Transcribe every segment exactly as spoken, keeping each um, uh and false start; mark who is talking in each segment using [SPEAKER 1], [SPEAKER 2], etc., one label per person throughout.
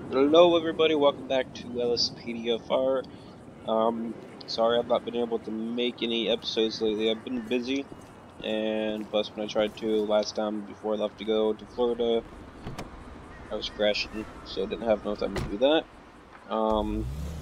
[SPEAKER 1] Hello everybody, welcome back to L S P D F R. Um, sorry I've not been able to make any episodes lately. I've been busy, and plus when I tried to last time before I left to go to Florida, I was crashing, so I didn't have enough time to do that. Um,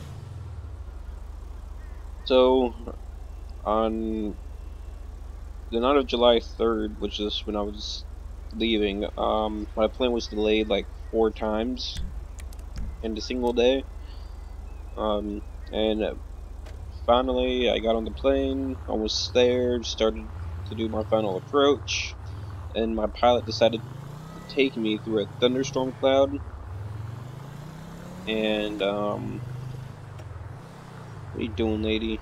[SPEAKER 1] so on the night of July third, which is when I was leaving, um, my plane was delayed like four times in a single day. Um, and Finally, I got on the plane, almost there, started to do my final approach, and my pilot decided to take me through a thunderstorm cloud, and, um, what are you doing, lady?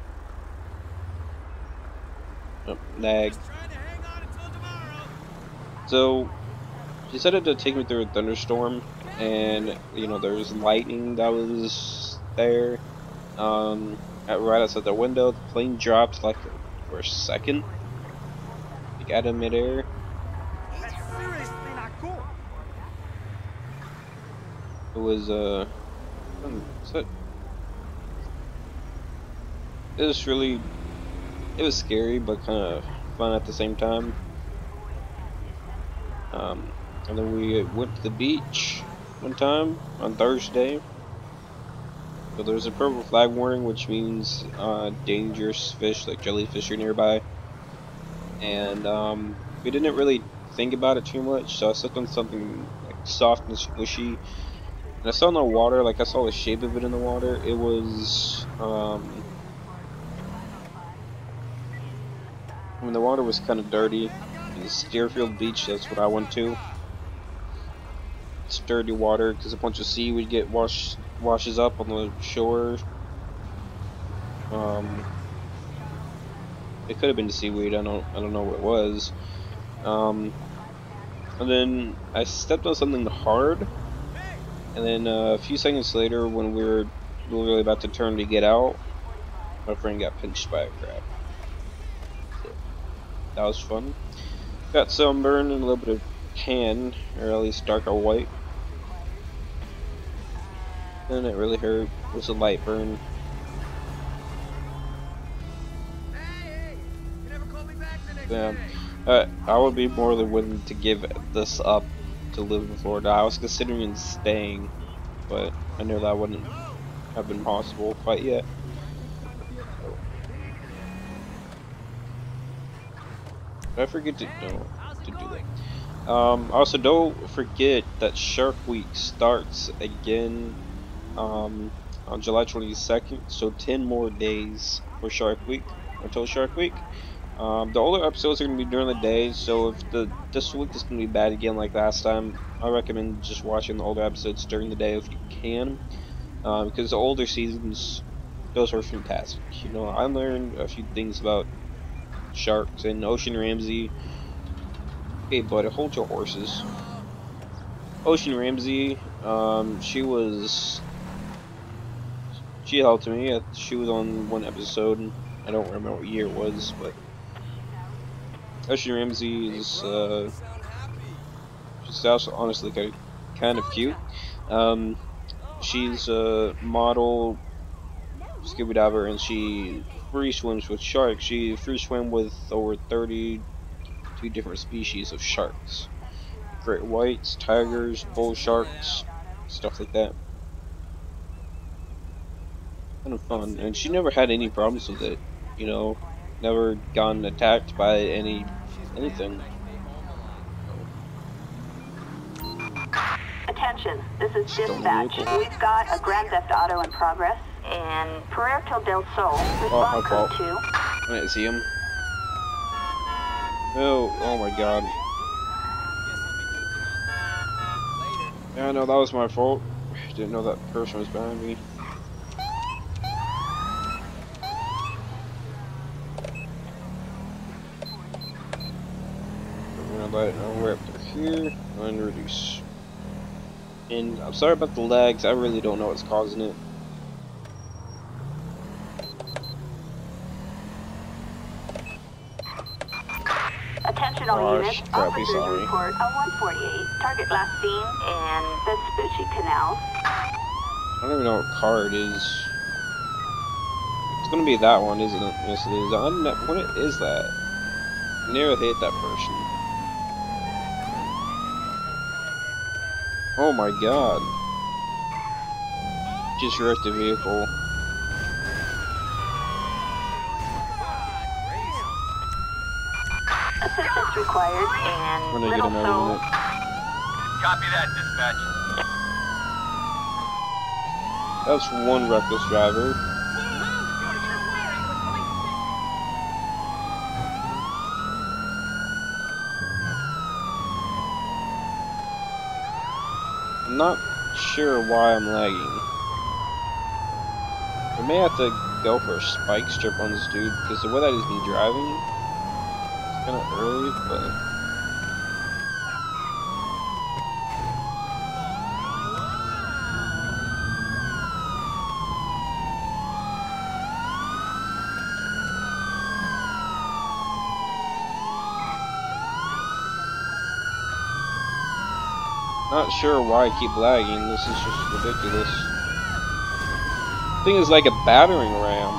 [SPEAKER 1] Oh, lag. So, she decided to take me through a thunderstorm, and, you know, there was lightning that was there, um, at, right outside the window. The plane dropped, like, for a second, like, out of midair. It was, uh, so it was really, it was scary, but kind of fun at the same time. Um, and then we went to the beach one time on Thursday. So there's a purple flag warning, which means uh, dangerous fish like jellyfish are nearby. And um, we didn't really think about it too much, so I stepped on something like soft and squishy. And I saw in the water, like I saw the shape of it in the water. It was, um, I mean, the water was kind of dirty. It was Deerfield Beach, that's what I went to. It's dirty water because a bunch of seaweed get washed washes up on the shore. Um, it could have been the seaweed. I don't I don't know what it was. Um, and then I stepped on something hard, and then uh, a few seconds later, when we were literally about to turn to get out, my friend got pinched by a crab. So that was fun. Got sunburn and a little bit of tan, or at least darker white. And it really hurt. It was a light burn. Yeah, uh, I would be more than willing to give this up to live in Florida. I was considering staying, but I knew that wouldn't have been possible quite yet. So, I forget to no, to do that. Um, also, don't forget that Shark Week starts again um, on July twenty-second. So ten more days for Shark Week until Shark Week. Um, the older episodes are going to be during the day, so if the this week is going to be bad again like last time, I recommend just watching the older episodes during the day if you can, uh, because the older seasons, those are fantastic. You know, I learned a few things about sharks and Ocean Ramsey. Okay, buddy, hold your horses. Ocean Ramsey, um, she was, she helped me. She was on one episode. I don't remember what year it was, but Ocean Ramsey is, uh, she's also honestly kind of, kind of cute. Um, she's a model scuba diver, and she free swims with sharks. She free swim with over thirty-two different species of sharks: great whites, tigers, bull sharks, stuff like that. Kind of fun, and she never had any problems with it. You know, never gotten attacked by any anything. So,
[SPEAKER 2] Attention, this is
[SPEAKER 1] stolen
[SPEAKER 2] dispatch.
[SPEAKER 1] vehicle.
[SPEAKER 2] We've got a Grand Theft Auto in progress in Puerto del Sol.
[SPEAKER 1] Oh, my
[SPEAKER 2] Respond
[SPEAKER 1] fault.
[SPEAKER 2] code two.
[SPEAKER 1] I didn't see him. Oh, oh my god. Yeah, I know that was my fault. Didn't know that person was behind me. I'm gonna let it know we're up to here and reduce. And I'm sorry about the lags. I really don't know what's causing it.
[SPEAKER 2] Attention Attention all
[SPEAKER 1] Oh,
[SPEAKER 2] units.
[SPEAKER 1] crap, we
[SPEAKER 2] Officers
[SPEAKER 1] sorry.
[SPEAKER 2] report a one forty-eight. Target last seen in Vespucci Canal.
[SPEAKER 1] I don't even know what car it is. It's gonna be that one, isn't it? Yes, it is. I don't know, what is that? I never hit that person. Oh my god. Just wrecked the vehicle.
[SPEAKER 2] Assistance required
[SPEAKER 1] I'm
[SPEAKER 2] in
[SPEAKER 1] gonna get
[SPEAKER 2] Little
[SPEAKER 1] him out
[SPEAKER 2] Seoul.
[SPEAKER 1] of it.
[SPEAKER 3] Copy that, dispatch.
[SPEAKER 1] That's one reckless driver. I'm not sure why I'm lagging. We may have to go for a spike strip on this dude, because the way that he's been driving, it's kind of early, but... Not sure why I keep lagging. This is just ridiculous. This thing is like a battering ram.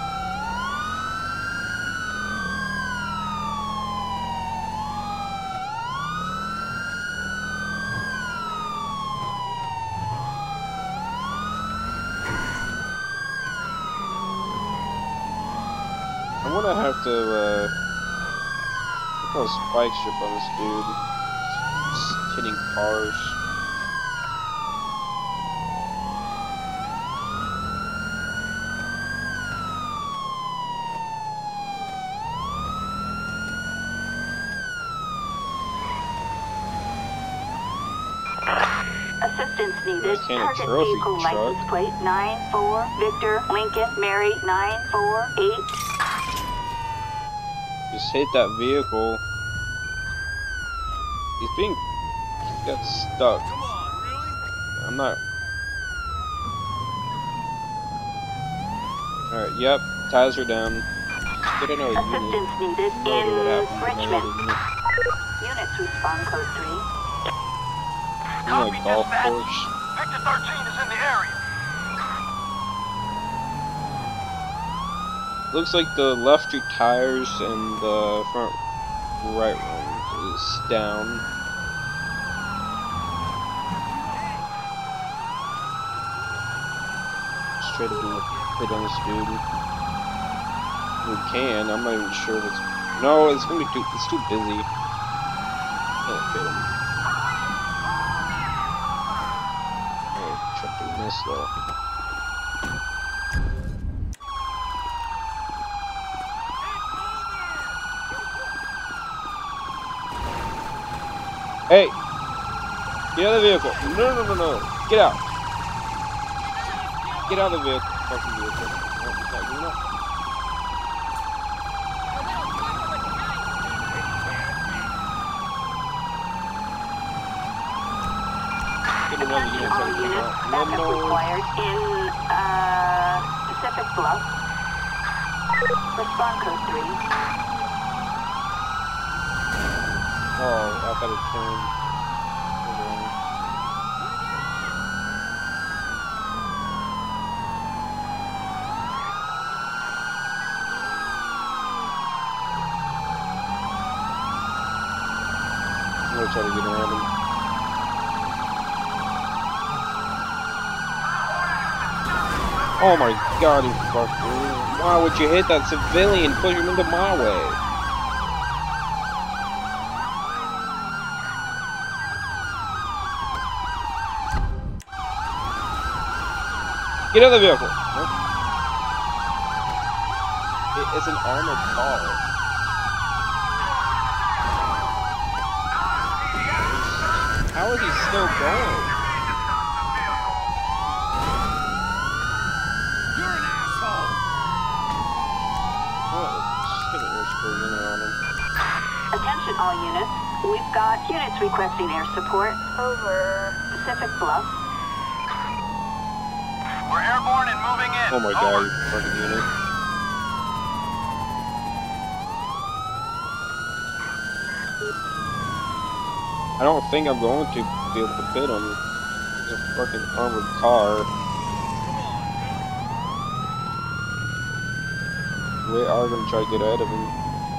[SPEAKER 1] I'm gonna have to uh, put a spike strip on this dude. Just hitting cars.
[SPEAKER 2] Assistance needed.
[SPEAKER 1] Can't a
[SPEAKER 2] Target
[SPEAKER 1] trophy
[SPEAKER 2] vehicle
[SPEAKER 1] truck.
[SPEAKER 2] license plate nine four Victor Lincoln Mary nine four eight.
[SPEAKER 1] Just hit that vehicle. He's being... He got stuck.
[SPEAKER 3] Come on, really?
[SPEAKER 1] I'm not... Alright, yep. Tires are down. Get another unit.
[SPEAKER 2] Assistance needed
[SPEAKER 1] No idea what
[SPEAKER 2] in
[SPEAKER 1] happened to my
[SPEAKER 2] Richmond.
[SPEAKER 1] other unit.
[SPEAKER 2] Units respond code three.
[SPEAKER 1] In a golf course.
[SPEAKER 3] Victor thirteen is in the area.
[SPEAKER 1] Looks like the left rear tires and the front right one is down. Straight up gonna hit on this dude. We can. I'm not even sure what's. No, it's gonna be too. It's too busy. Can't fit him. Oh, tripped and missed though. Hey! Get out of the vehicle! No, no, no, no! Get out! Get out of the vehicle! Fucking vehicle! No, it's not good enough. Get another unit.
[SPEAKER 2] Attention all
[SPEAKER 1] so I can
[SPEAKER 2] units.
[SPEAKER 1] get out. No,
[SPEAKER 2] Backup
[SPEAKER 1] no.
[SPEAKER 2] required in uh, Pacific Bluff. Respond code three.
[SPEAKER 1] Oh, I gotta turn. I'm gonna try to get around him. Oh my god, you fucker. Why would you hit that civilian? Push him into my way. Get out of the vehicle. Nope. It is an armored car. How is he still going?
[SPEAKER 3] You're an asshole.
[SPEAKER 1] Oh, just get a worse burner on him.
[SPEAKER 2] Attention all units. We've got units requesting air support over Pacific Bluff.
[SPEAKER 3] We're airborne and moving in.
[SPEAKER 1] Oh my god, you fucking unit. I don't think I'm going to be able to pit him. It's a fucking armored car. We are gonna try to get ahead of him.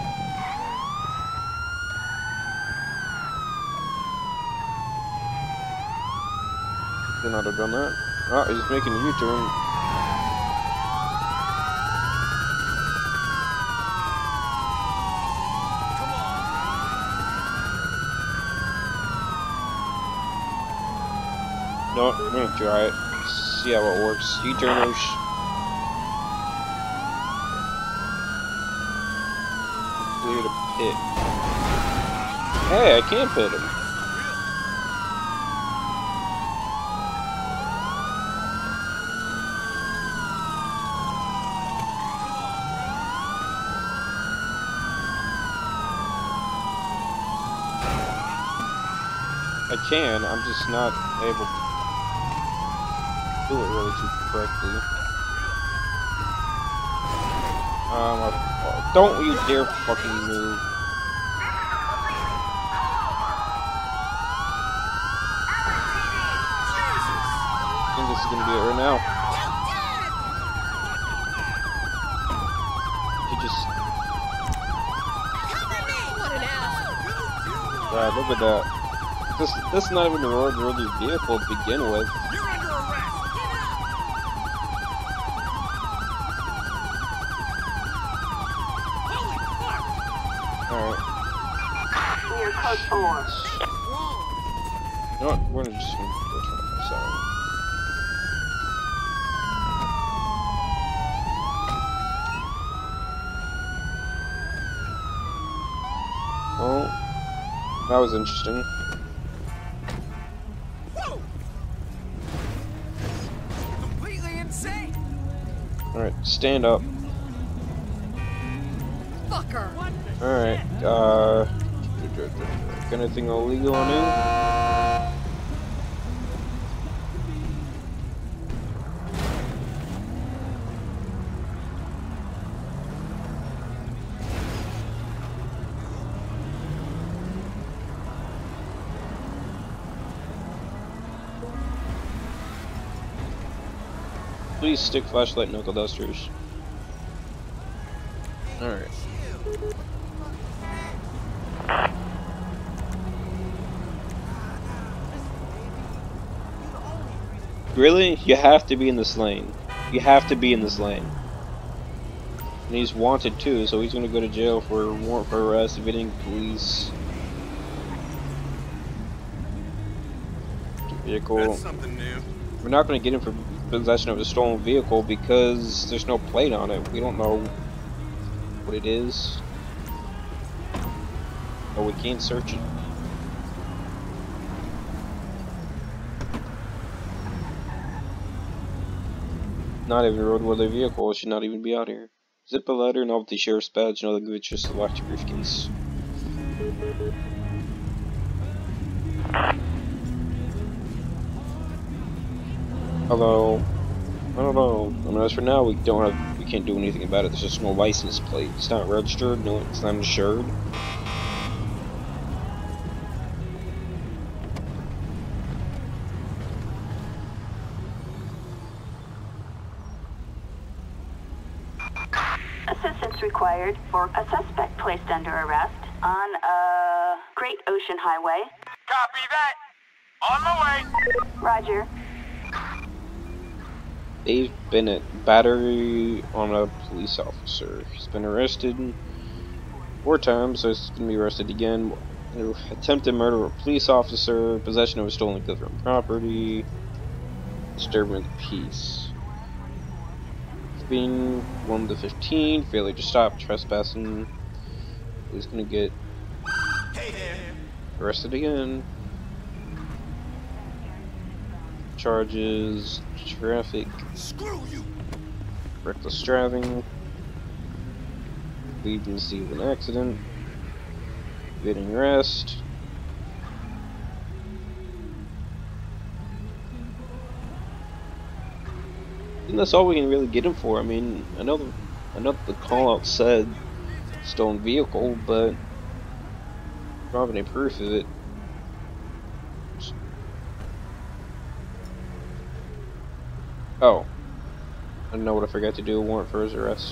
[SPEAKER 1] Should not have done that. Oh, he's making a U-turn. No, I'm gonna try it. See how it works. U-turners. Clear to pit. Hey, I can pit him. I can, I'm just not able to do it really too correctly. Um, uh, don't you dare fucking move. I think this is gonna be it right now. He just... God, look at that. This, this is not even a road-worthy vehicle to begin with. Alright.
[SPEAKER 2] Near code four.
[SPEAKER 1] You know what? We're gonna just gonna go try this out. Oh, that was interesting.
[SPEAKER 3] Completely insane.
[SPEAKER 1] Alright, stand up.
[SPEAKER 3] Fucker.
[SPEAKER 1] Alright, uh... got anything illegal on him? Please stick flashlight knuckle dusters. Alright. Really? You have to be in this lane. You have to be in this lane. And he's wanted too, so he's gonna go to jail for warrant for arrest, evading police. Vehicle.
[SPEAKER 3] That's something new.
[SPEAKER 1] We're not gonna get him for possession of a stolen vehicle because there's no plate on it. We don't know what it is. But we can't search it. Not even a roadworthy vehicle. It should not even be out here. Zip a letter, novelty sheriff's badge, another Vicious select briefcase. Although, I don't know. I mean, as for now, we don't have, we can't do anything about it. There's just no license plate. It's not registered. No, it's not insured.
[SPEAKER 2] Assistance required for a suspect placed under arrest on a Great Ocean Highway.
[SPEAKER 3] Copy that. On my way.
[SPEAKER 2] Roger.
[SPEAKER 1] They've been at battery on a police officer. He's been arrested four times, so he's gonna be arrested again. Attempted murder of a police officer, possession of a stolen government property, disturbing the peace. Being one to fifteen, failure to stop, trespassing. He's gonna get arrested again. Charges, traffic,
[SPEAKER 3] Screw you.
[SPEAKER 1] reckless driving, leaving the scene of an accident, evading arrest. And that's all we can really get him for. I mean, I know the, I know the call out said stolen vehicle, but I don't have any proof of it. Oh, I don't know what I forgot to do. A warrant for his arrest.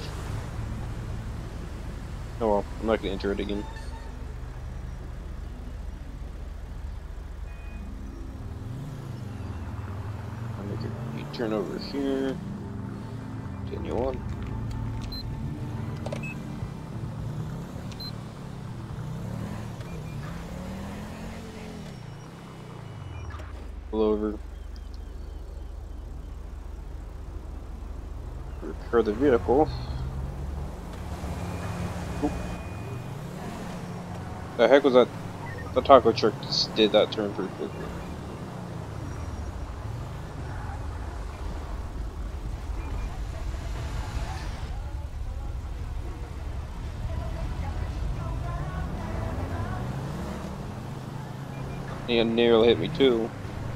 [SPEAKER 1] Oh well, I'm not gonna enter it again. I'll make a U-turn over here. Continue on. Pull over. Repair the vehicle. Oop. The heck was that? The taco truck just did that turn pretty quickly. And nearly hit me too.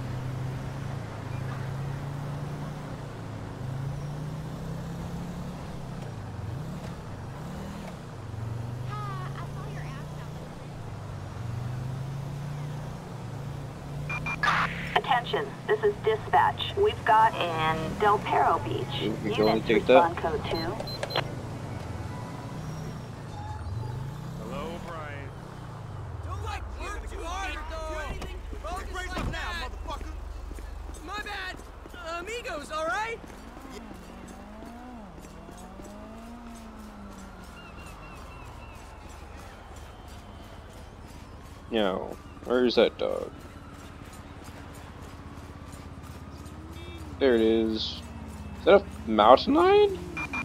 [SPEAKER 2] Attention, this is dispatch. We've got in Del Perro Beach.
[SPEAKER 1] You can go and
[SPEAKER 2] Units
[SPEAKER 1] take
[SPEAKER 2] respond
[SPEAKER 1] that.
[SPEAKER 2] code two.
[SPEAKER 3] Hello, Brian. Don't like work too hard, though. Well, raise up now, motherfucker. My bad. Uh, amigos, all right?
[SPEAKER 1] Now, where's that dog? There it is. Is that a mountain lion?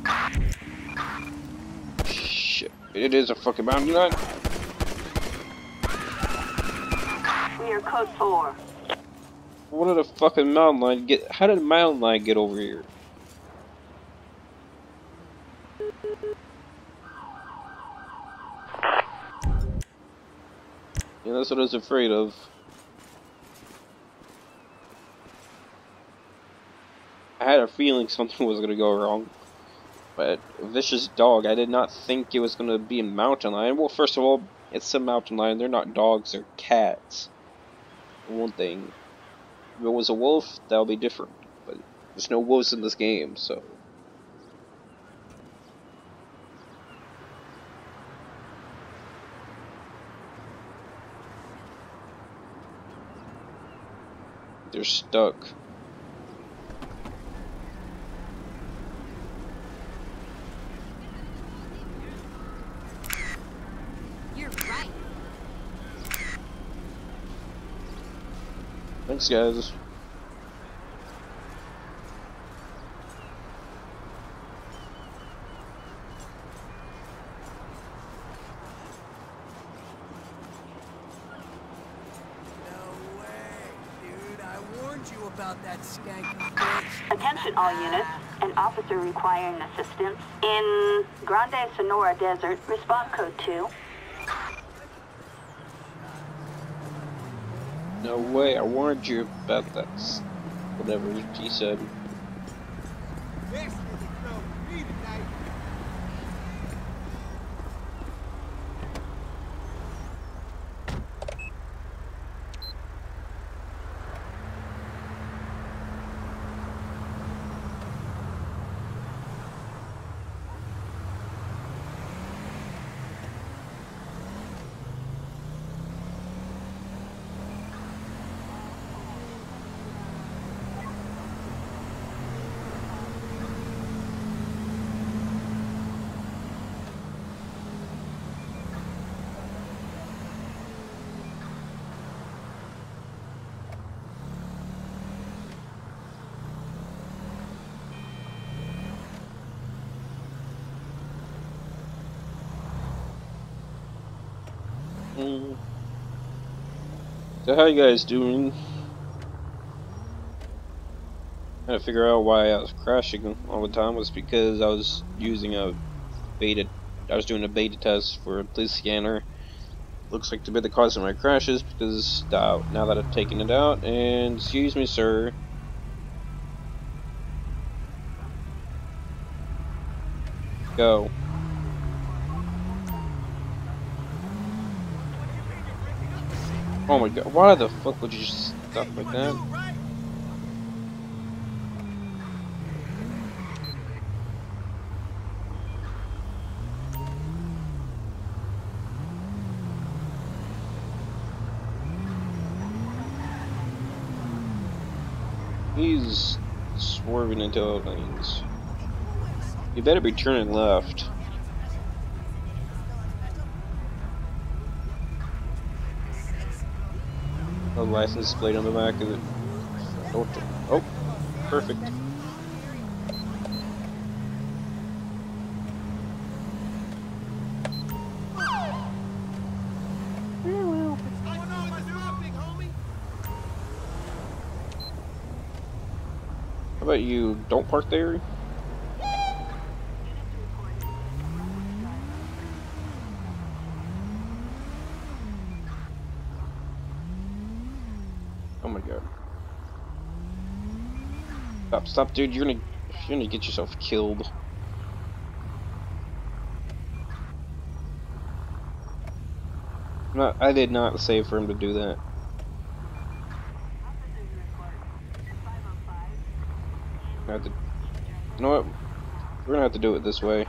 [SPEAKER 1] Shit, it is a fucking mountain lion.
[SPEAKER 2] We are code four.
[SPEAKER 1] What did a fucking mountain lion get? How did a mountain lion get over here? Yeah, that's what I was afraid of. I had a feeling something was gonna go wrong. But a vicious dog, I did not think it was gonna be a mountain lion. Well, first of all, it's a mountain lion. They're not dogs, they're cats. For one thing. If it was a wolf, that would be different. But there's no wolves in this game, so. They're stuck.
[SPEAKER 4] You're right.
[SPEAKER 1] Thanks, guys.
[SPEAKER 3] You about that skanky bitch.
[SPEAKER 2] Attention all units. An officer requiring assistance in Grande Sonora Desert. Respond code two.
[SPEAKER 1] No way, I warned you about that. Whatever he said.
[SPEAKER 3] This is a show for me tonight.
[SPEAKER 1] Mm. So how you guys doing? Trying to figure out why I was crashing all the time was because I was using a beta. I was doing a beta test for a police scanner. Looks like to be the cause of my crashes because uh, now that I've taken it out, and excuse me, sir. Go. Oh my god, why the fuck would you just stop like that? He's swerving into lanes. You better be turning left. A license plate on the back of it. Don't. Oh, perfect. How about you don't park there? Oh my god. Stop, stop, dude. You're gonna, you're gonna get yourself killed. Not, I did not say for him to do that. I have to, you know what? We're gonna have to do it this way.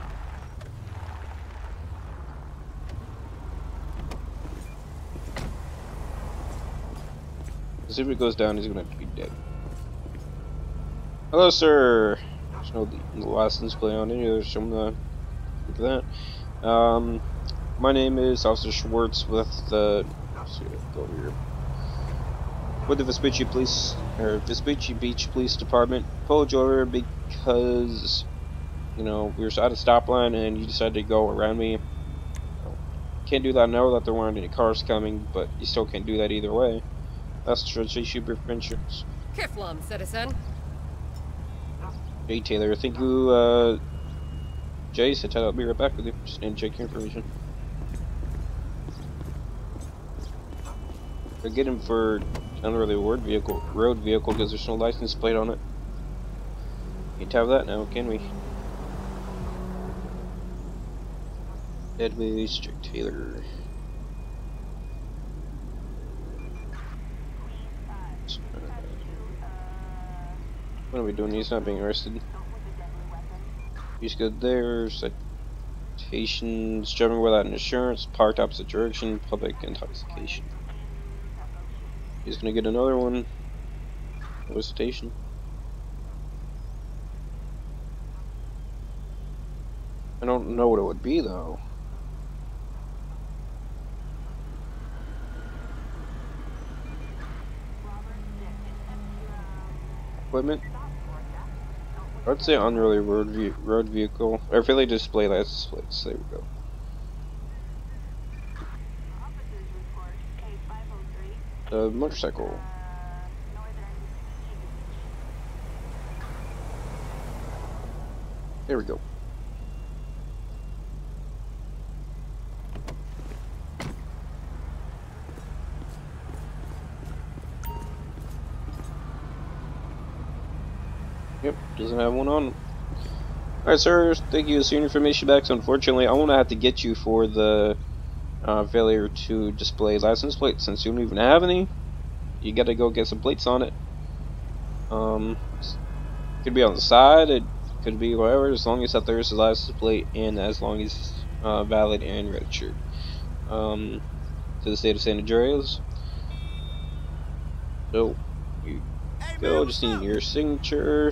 [SPEAKER 1] Because if it goes down, he's gonna have to be dead. Hello, sir. There's no license plate on any other. Show me the that. Um, my name is Officer Schwartz with the. Let's see, go over here. With the Vespucci Police or Vespucci Beach Police Department. Pulled you over because you know we were at a stop line and you decided to go around me. Can't do that. I know that there weren't any cars coming, but you still can't do that either way. That's the issue of Vicious.
[SPEAKER 5] Kiflam, citizen.
[SPEAKER 1] Hey Taylor, I think you, uh, Jay said I'll be right back with you. Just need to check your information. I get him for unruly road vehicle, road vehicle because there's no license plate on it. Can't have that now, can we? Deadways, Jack Taylor. What are we doing? He's not being arrested. He's good there. Citations, driving without insurance, parked opposite direction, public intoxication. He's gonna get another one. No citation. I don't know what it would be though. Equipment. I'd say unruly road ve road vehicle. Or really display license plates. There we go. The motorcycle. There we go. Yep, doesn't have one on. Alright, sir, thank you for your information back. So unfortunately, I'm gonna have to get you for the uh, failure to display license plates. Since you don't even have any, you gotta go get some plates on it. Um, could be on the side, it could be whatever, as long as that there's a license plate and as long as it's uh, valid and registered. Um, to the state of San Andreas. So, you go, just need your signature.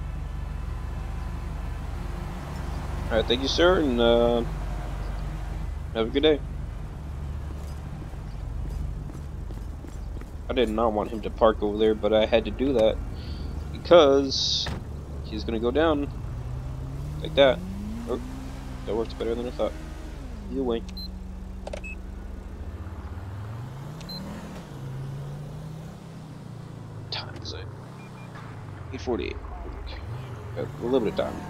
[SPEAKER 1] Alright, thank you, sir, and uh, have a good day. I did not want him to park over there, but I had to do that because he's gonna go down like that. Oh, that works better than I thought. Either way. Time is it? eight forty-eight. Got a little bit of time.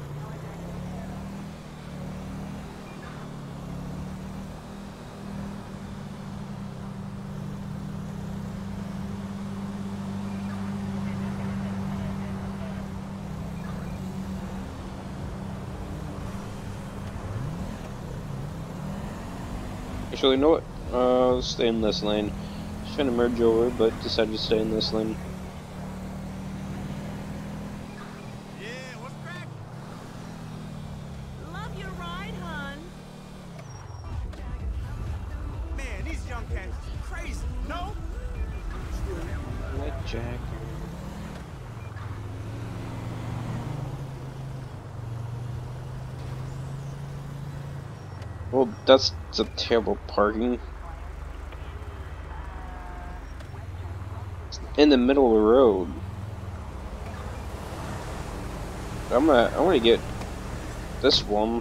[SPEAKER 1] Actually, you know what? Uh, let's stay in this lane. Just trying to merge over, but decided to stay in this lane.
[SPEAKER 3] Yeah, what's crack? Love your ride, hon. Man, these young cats are crazy. No?
[SPEAKER 1] Like Jack. Well, that's a terrible parking. It's in the middle of the road. I'm gonna, I want to get this one.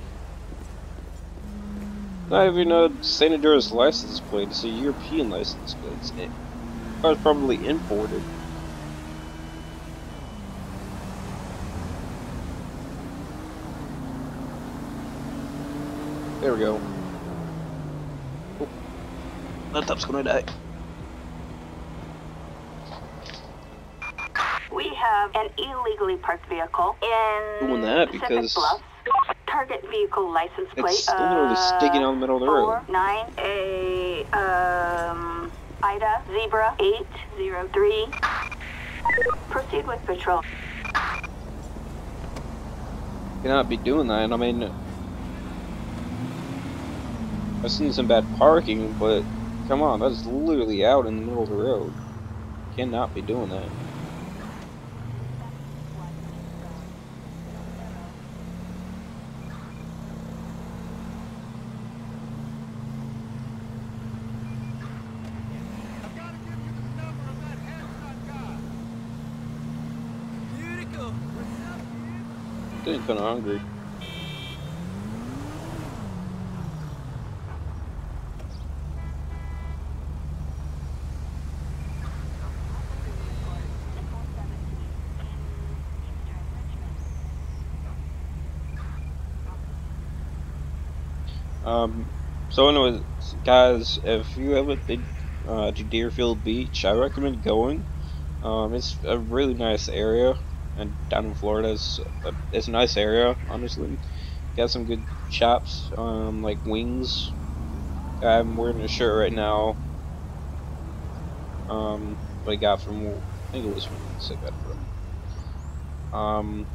[SPEAKER 1] Not even a Saint Andreas license plate. It's a European license plate. It's, it, it's probably imported. There we go. Oh, laptop's gonna die.
[SPEAKER 2] We have an illegally parked vehicle in
[SPEAKER 1] Doing that
[SPEAKER 2] Pacific
[SPEAKER 1] because
[SPEAKER 2] Bluffs. Target vehicle license plate.
[SPEAKER 1] it's literally
[SPEAKER 2] uh,
[SPEAKER 1] sticking out in the middle of the road.
[SPEAKER 2] Four nine a um Ida Zebra eight zero three. Proceed with patrol.
[SPEAKER 1] Cannot be doing that. I mean, I've seen some bad parking, but come on, that's literally out in the middle of the road. Cannot be doing that. Getting kind of hungry. Um, so anyways, guys, if you haven't been uh, to Deerfield Beach, I recommend going. Um, it's a really nice area, and down in Florida, it's a, it's a nice area, honestly. Got some good shops, um, like wings. I'm wearing a shirt right now. Um, what I got from, I think it was wings I got from. Um,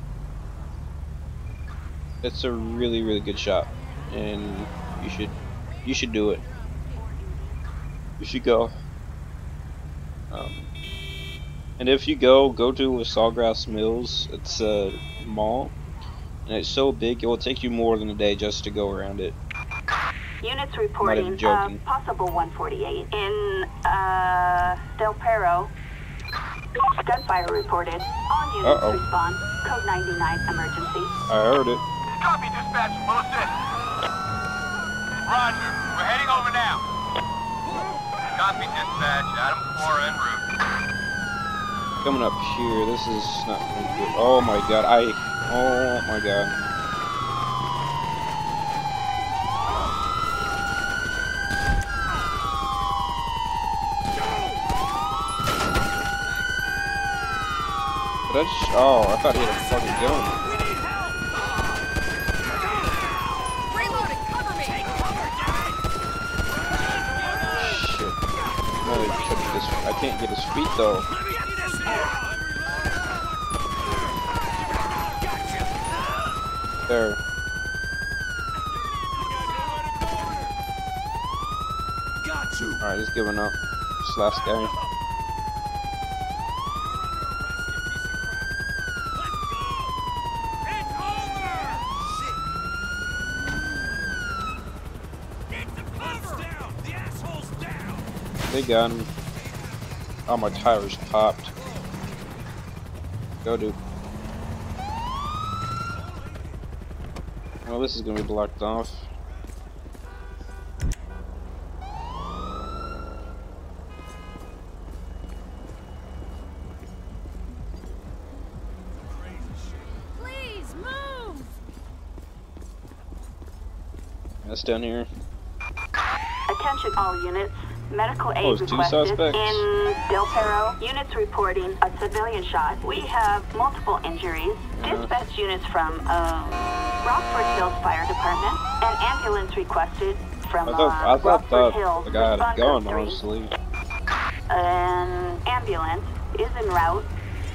[SPEAKER 1] it's a really, really good shop, and you should, you should do it. You should go. Um, and if you go, go to Sawgrass Mills. It's a mall, and it's so big it will take you more than a day just to go around it.
[SPEAKER 2] Units
[SPEAKER 1] I'm not even
[SPEAKER 2] reporting uh,
[SPEAKER 1] joking.
[SPEAKER 2] possible one forty-eight in uh, Del Perro. Gunfire reported. All units
[SPEAKER 1] Uh-oh.
[SPEAKER 2] respond. Code ninety-nine emergency.
[SPEAKER 1] I heard it.
[SPEAKER 5] Copy, dispatch. We'll assist. Roger. We're heading over now. Copy, dispatch. Adam four en route.
[SPEAKER 1] Coming up here, this is not gonna be good. Oh my god, I, oh my god. Did I just, oh, I thought he had a fucking gun.
[SPEAKER 4] Reloading, cover me!
[SPEAKER 1] Shit. No, they took this, I can't get his feet though. There. Alright, he's giving up. This last guy. They got him. Oh, my tires popped. Go, dude. Well, this is gonna be blocked off.
[SPEAKER 4] Please move!
[SPEAKER 1] That's down here.
[SPEAKER 2] Attention all units. Medical aid
[SPEAKER 1] Oh, it's two
[SPEAKER 2] requested
[SPEAKER 1] suspects.
[SPEAKER 2] in Del Perro. Units reporting a civilian shot. We have multiple injuries.
[SPEAKER 1] Yeah.
[SPEAKER 2] Dispatch units from um, Rockford Hills Fire Department. An ambulance requested from
[SPEAKER 1] I thought,
[SPEAKER 2] uh,
[SPEAKER 1] I thought
[SPEAKER 2] Rockford
[SPEAKER 1] that
[SPEAKER 2] Hills
[SPEAKER 1] the guy had a
[SPEAKER 2] Response
[SPEAKER 1] gun,
[SPEAKER 2] three.
[SPEAKER 1] honestly.
[SPEAKER 2] An ambulance is en route.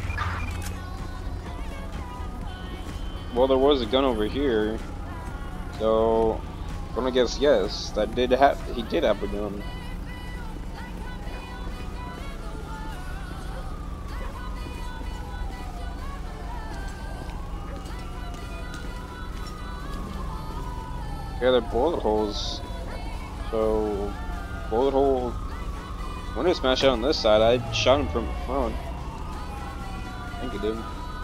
[SPEAKER 1] Well, there was a gun over here. So, I'm gonna guess yes. That did have, he did have a gun. Yeah, they're bullet holes. So, bullet hole. When I smashed out on this side, I shot him from the front. I think it did.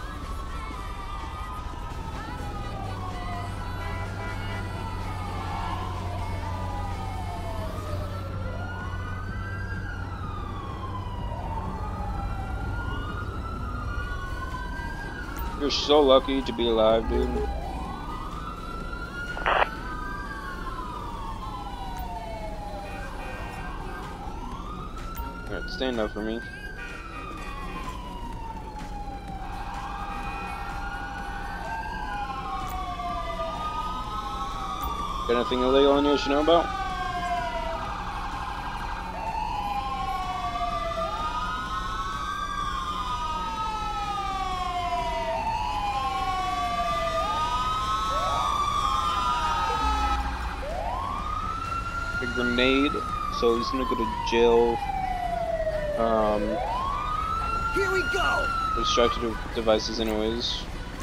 [SPEAKER 1] You're so lucky to be alive, dude. Alright, stand up for me. Got anything illegal on you I should know about? A grenade, so he's gonna go to jail. Um,
[SPEAKER 3] Here we go.
[SPEAKER 1] Destructive devices, anyways.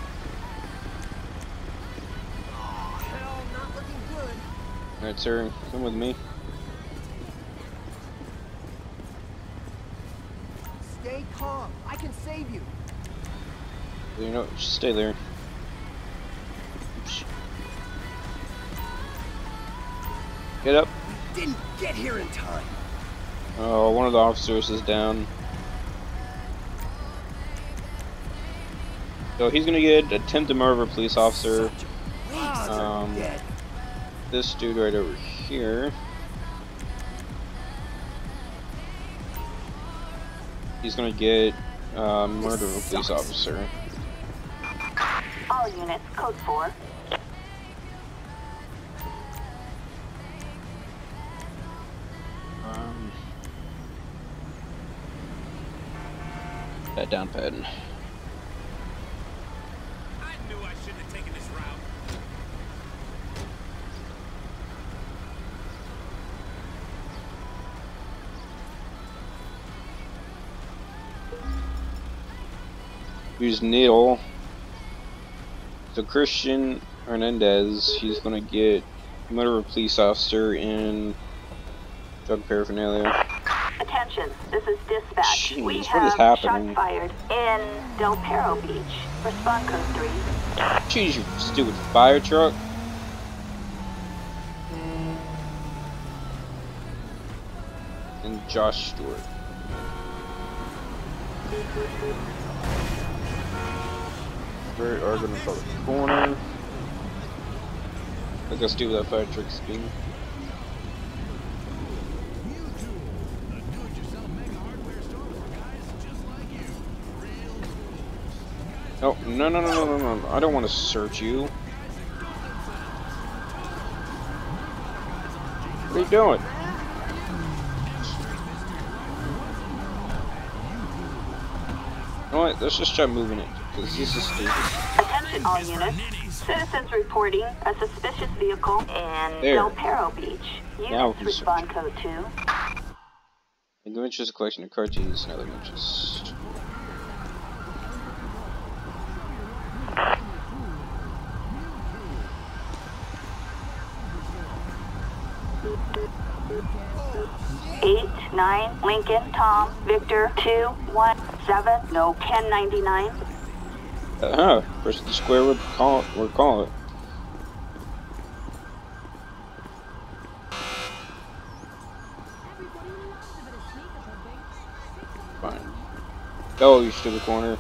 [SPEAKER 3] Oh, hell, not looking good.
[SPEAKER 1] Alright, sir, come with me.
[SPEAKER 3] Stay calm. I can save you.
[SPEAKER 1] You know, just stay there. Oops. Get up.
[SPEAKER 3] Didn't get here in time.
[SPEAKER 1] Oh, one of the officers is down. So he's gonna get attempted murder of a police officer. Um, this dude right over here. He's gonna get uh, murder of a police officer.
[SPEAKER 2] All units, code four.
[SPEAKER 1] Um, that down pad.
[SPEAKER 5] I knew I shouldn't have taken this route.
[SPEAKER 1] Use needle. So Christian Hernandez, he's gonna get murder of a police officer in drug paraphernalia.
[SPEAKER 2] Attention, this is dispatch.
[SPEAKER 1] Jeez,
[SPEAKER 2] we
[SPEAKER 1] what
[SPEAKER 2] have
[SPEAKER 1] is happening?
[SPEAKER 2] shots fired in Del Perro Beach. Respond code three.
[SPEAKER 1] Jeez, you stupid fire truck. And Josh Stewart. Very are gonna call the corner. Like let's do that fire truck speed. Oh, no, no, no, no, no, no. I don't want to search you. What are you doing? You know what? Let's just try moving it, because this is stupid.
[SPEAKER 2] Attention all units. Citizens reporting a suspicious vehicle in
[SPEAKER 1] There.
[SPEAKER 2] Del Perro Beach.
[SPEAKER 1] Now we
[SPEAKER 2] Units
[SPEAKER 1] can
[SPEAKER 2] respond code two.
[SPEAKER 1] And the interest a collection of car keys and other interest.
[SPEAKER 2] Eight, nine, Lincoln, Tom, Victor, two, one, seven, no, ten ninety-nine.
[SPEAKER 1] Uh huh. Press the square would call it. Or call it. Fine. Go, you stupid corner.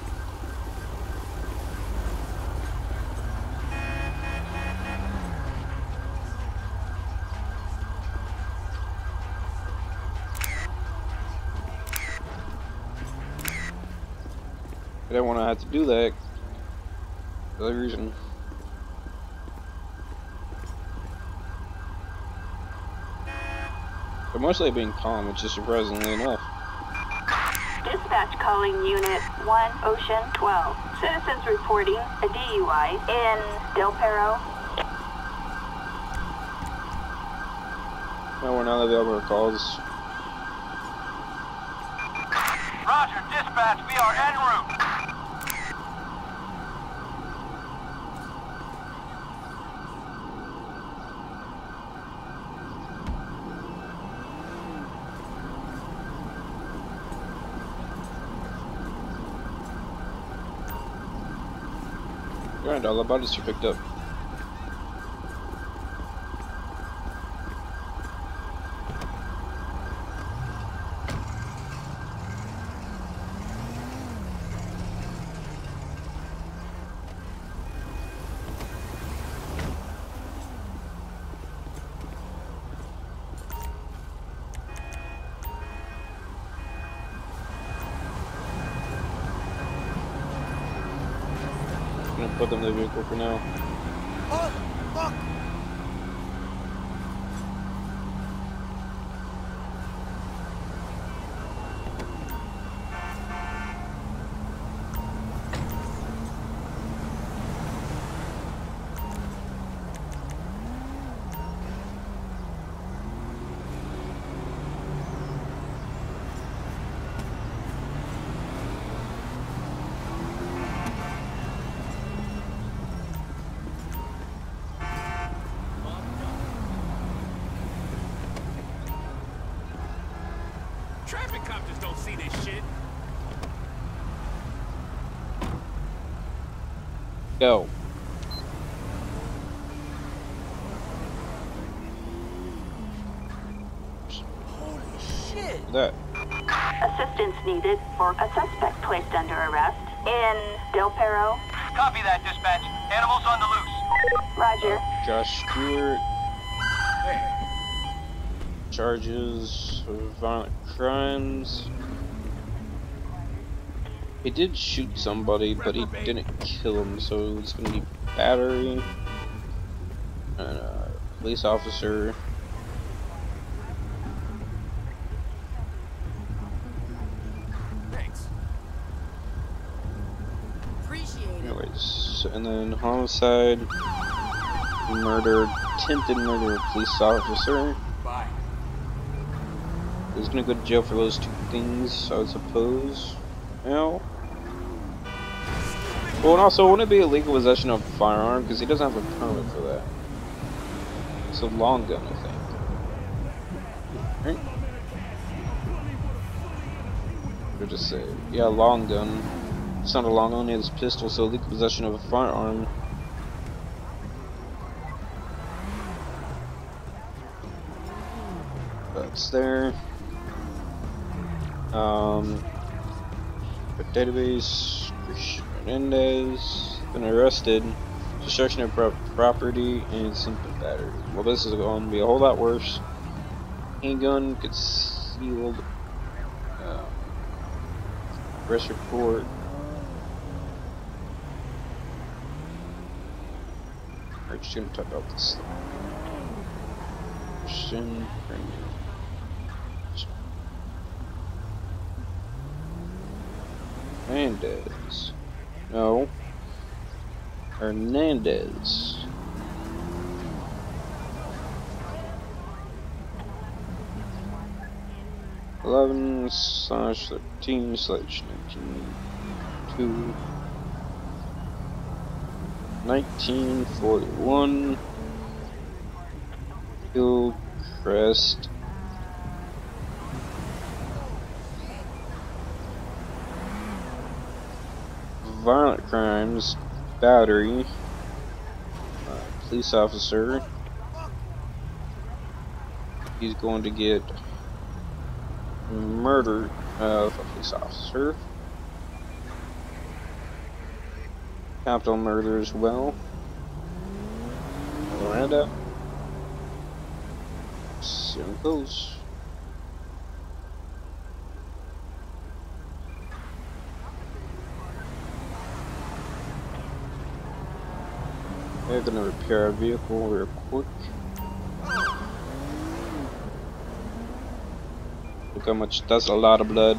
[SPEAKER 1] I don't want to have to do that. For that reason. They're mostly being calm, which is surprisingly enough.
[SPEAKER 2] Dispatch calling unit one, Ocean twelve. Citizens reporting a D U I in Del Perro.
[SPEAKER 1] No, we're not available for calls.
[SPEAKER 5] Roger, dispatch, we are en route.
[SPEAKER 1] Alright, all the bodies are picked up. I'm gonna put them in the vehicle for now.
[SPEAKER 3] Oh, fuck!
[SPEAKER 6] Traffic cops just don't see this shit.
[SPEAKER 1] Go.
[SPEAKER 3] Holy shit!
[SPEAKER 1] That.
[SPEAKER 2] Assistance needed for a suspect placed under arrest in Del Perro.
[SPEAKER 5] Copy that, dispatch. Animals on the loose.
[SPEAKER 2] Roger.
[SPEAKER 1] Josh Stewart. Charges of violent crimes. He did shoot somebody, but he didn't kill him, so it's gonna be battery. And uh, police officer.
[SPEAKER 6] Thanks.
[SPEAKER 4] Appreciate it.
[SPEAKER 1] Anyways, and then homicide, murder, attempted murder of police officer.
[SPEAKER 6] Bye.
[SPEAKER 1] He's gonna go to jail for those two things, I suppose. Now. Well, and also, wouldn't it be illegal possession of a firearm? Because he doesn't have a permit for that. It's a long gun, I think. Right? Or just say, yeah, long gun. It's not a long gun, it's a pistol, so illegal possession of a firearm. That's there. Um, database, Christian Hernandez, been arrested, destruction of pro property, and simple battery. Well, this is going to be a whole lot worse. Handgun, concealed, uh, arrest report. We're just going to talk about this. Christian Hernandez. Hernandez. No. Hernandez. Eleven slash thirteen slash nineteen two nineteen forty one Hillcrest. Violent crimes, battery, uh, police officer. He's going to get murder of a police officer. Capital murder as well. Miranda. Soon goes. They're gonna repair a vehicle real quick. Look how much, that's a lot of blood.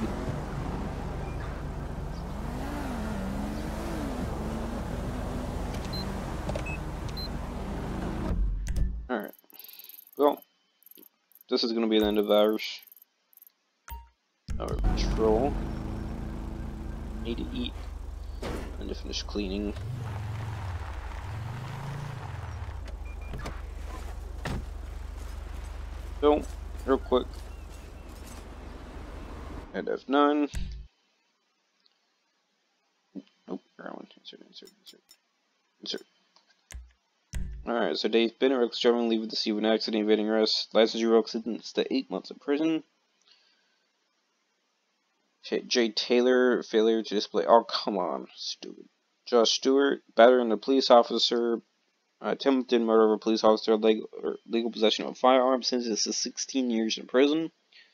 [SPEAKER 1] Alright. Well, this is gonna be the end of ours. Our patrol. Need to eat. And to finish cleaning. So, real quick, at F nine. Nope, wrong one. Insert, insert, insert. Alright, so Dave Benner, reckless driving, leaving the scene of an accident, evading arrest, license revoked, sentenced to eight months in prison. Jay Taylor, failure to display. Oh, come on, stupid. Josh Stewart, battering a police officer, uh, attempted murder of a police officer, legal, or legal possession of a firearm, sentenced to sixteen years in prison.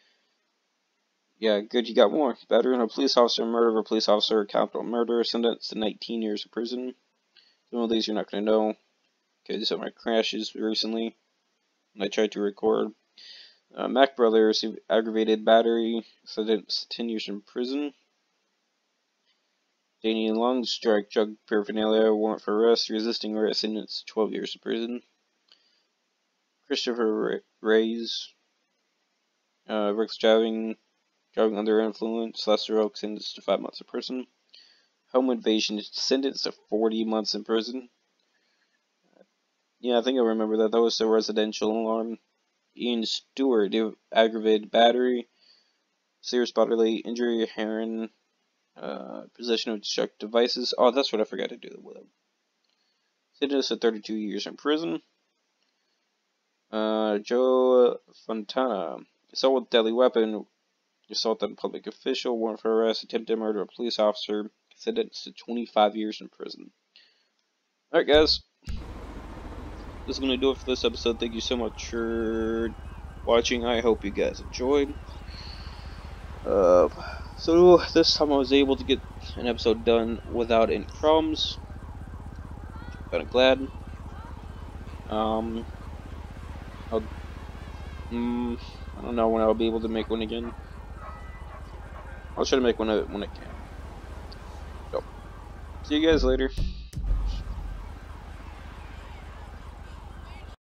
[SPEAKER 1] Yeah, good, you got more. Battering a police officer, murder of a police officer, capital murder, sentenced to nineteen years in prison. Some of these you're not going to know. Okay, some of my crashes recently when I tried to record. Uh, Mac Brothers, aggravated battery, sentenced to ten years in prison. Danny Long, strike drug paraphernalia, warrant for arrest, resisting arrest, sentenced to twelve years in prison. Christopher Reyes, uh, reckless driving, driving under influence, Lester Oak, sentenced to five months in prison. Home invasion, sentenced to forty months in prison. Yeah, I think I remember that. That was the residential alarm. Ian Stewart, aggravated battery, serious bodily injury, Heron, uh, possession of destructive devices. Oh, that's what I forgot to do with him. Sentenced to thirty-two years in prison. Uh, Joe Fontana, assault with deadly weapon, assault on a public official, warrant for arrest, attempted murder of a police officer, sentenced to twenty-five years in prison. Alright, guys. This is going to do it for this episode. Thank you so much for watching. I hope you guys enjoyed. Uh, so this time I was able to get an episode done without any problems. Kind of glad. Um, I'll, mm, I don't know when I'll be able to make one again. I'll try to make one when I can. So, see you guys later.